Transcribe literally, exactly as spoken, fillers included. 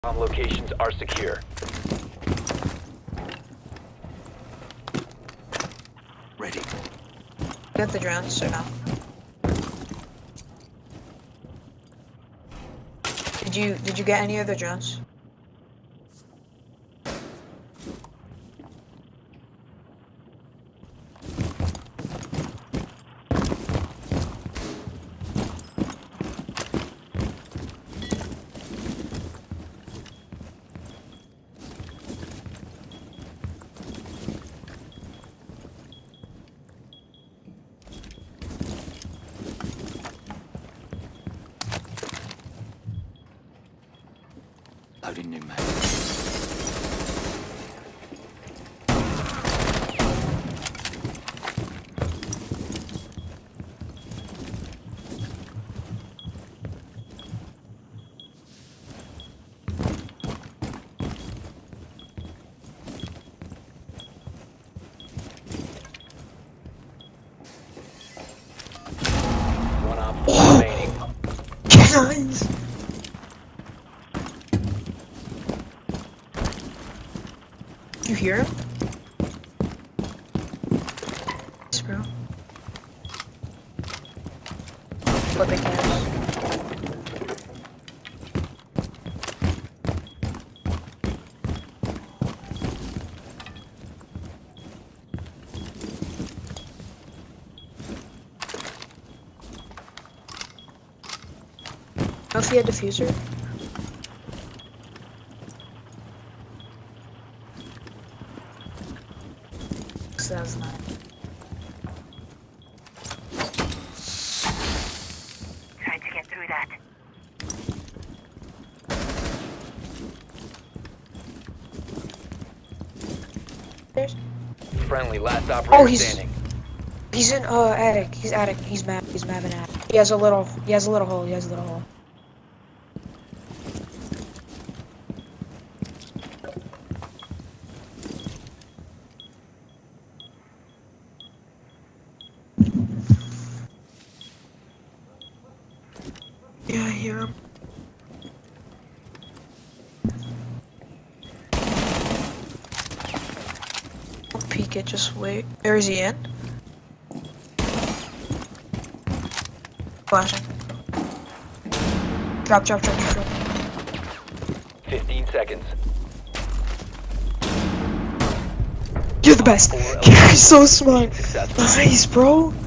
Bomb locations are secure. Ready. Get the drones or no? Did you did you get any of the drones? Loading new mag. One op four remaining. Guys! You hear him? Yes, bro. Flipping cars. Know if he had diffuser? That was not. Trying to get through that. There's. Friendly, last operator Oh, he's- standing. He's in uh attic. He's attic. He's mad. He's mad in attic. He has a little. He has a little hole. He has a little hole. Yeah, I hear him. Don't peek it. Just wait. Where is he in? Flashing. Drop, drop, drop, drop, drop. Fifteen seconds. You're the best. Four You're so smart. Successful. Nice, bro.